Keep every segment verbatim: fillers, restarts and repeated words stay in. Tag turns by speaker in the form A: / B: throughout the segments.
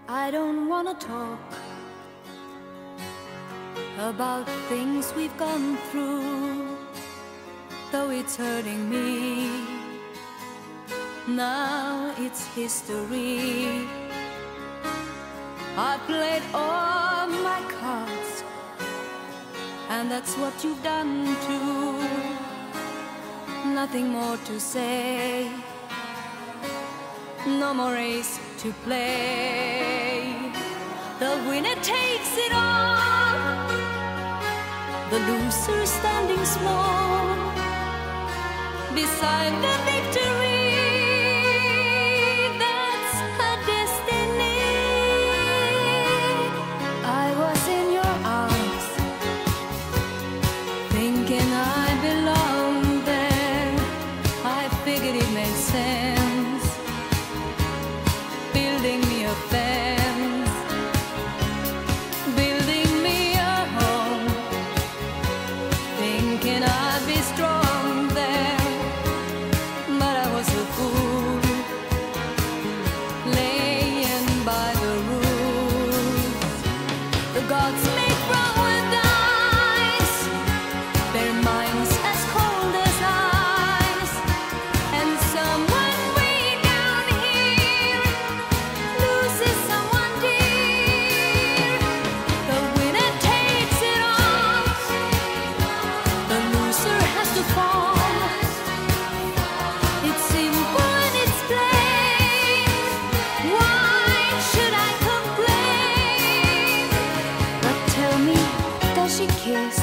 A: I don't wanna talk about things we've gone through, though it's hurting me. Now it's history. I played all my cards, and that's what you've done too. Nothing more to say, no more race to play. The winner takes it all, the loser standing small beside the victory. That's her destiny. I was in your arms, thinking I belonged there. I figured it made sense, building me a fence, building me a home, thinking I'd be strong there. But I was a fool, laying by the rules. The gods make wrong with dice, their minds as cold as ice, and someone way down here loses someone dear. The winner takes it all, the loser has to fall. It's simple and it's plain. Why should I complain? But tell me, does she kiss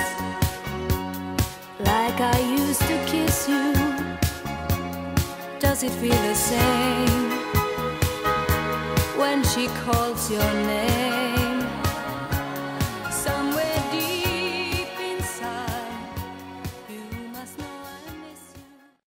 A: like I used to kiss you? Does it feel the same when she calls your name?